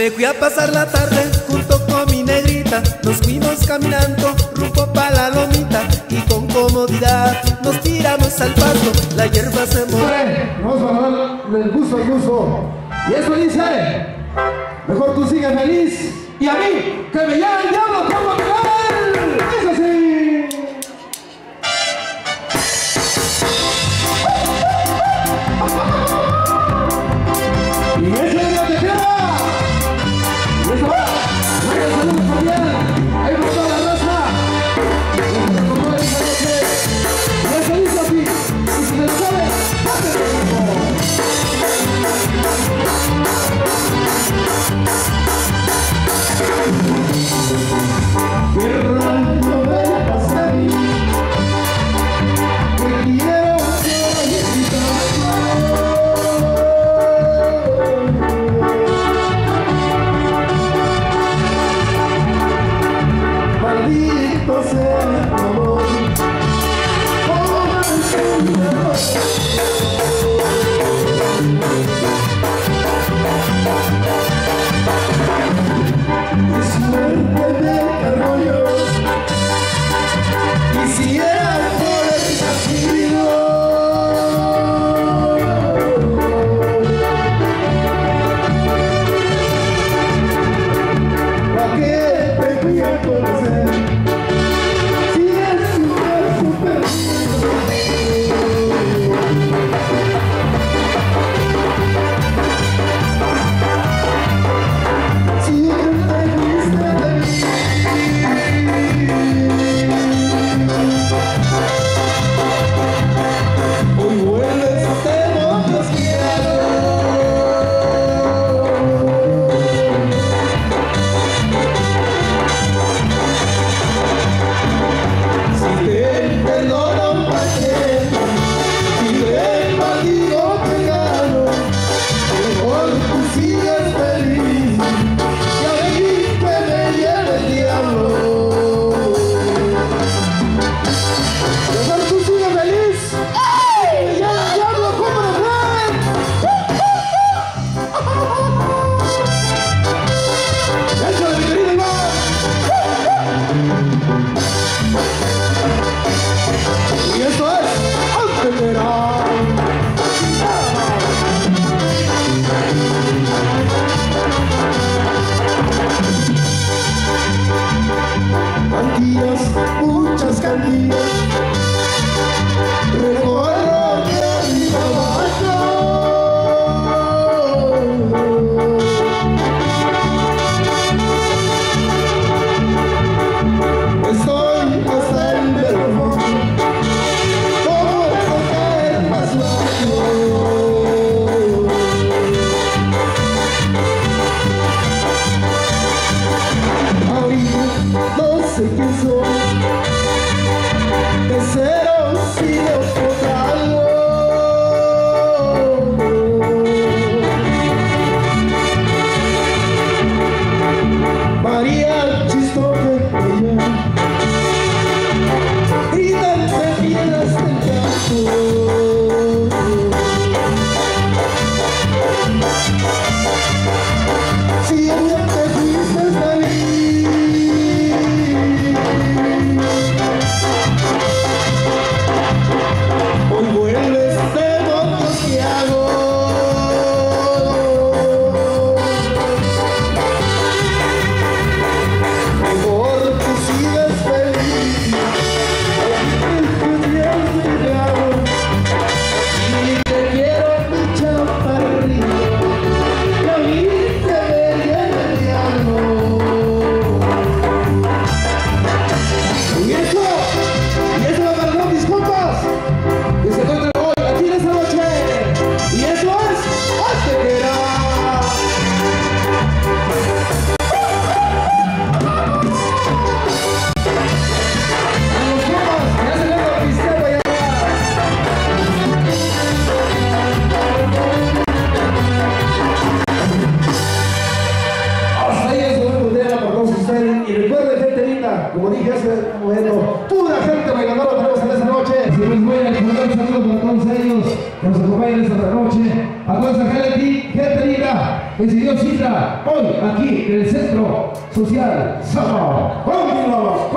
Me fui a pasar la tarde junto con mi negrita. Nos fuimos caminando rumbo pa' la lomita y con comodidad nos tiramos al pasto. La hierba se mueve. Vamos a darle el gusto al gusto. Y eso dice: mejor tú sigue feliz y a mí que me llame el diablo como Miguel. Es así. Y ese día te queda. Y eso va. Vaya saludos también. Ahí por toda la raza. Y eso dice así. Y si les sabe, muchas cantinas, recuerdo que arriba abajo. Estoy hasta el verbo, como caer más bajo. Ahorita no sé qué soy. De cero sigo tocando. María Chistoque ella gritan tejidas del campo. Si ella te fuiste feliz, hoy vuelves de montes que hago. Mejor tú sigues feliz, tus días me llamo y te quiero mi chaparrito, y a mí te vería el diablo. Y eso me perdón mis compas que se encuentran hoy aquí en esta noche. Y eso es Aztequera. A los compas que hacen la pistepa y allá. Hasta ahí es un tema para todos ustedes. Y recuerden, gente linda, como dije hace un momento, pura gente bailadora tenemos en esta noche. Si les voy a mandar un saludo para todos ellos que nos acompañan esta noche. A toda esa gente linda que se dio cita hoy aquí en el Centro Social Sama. ¡Continuamos!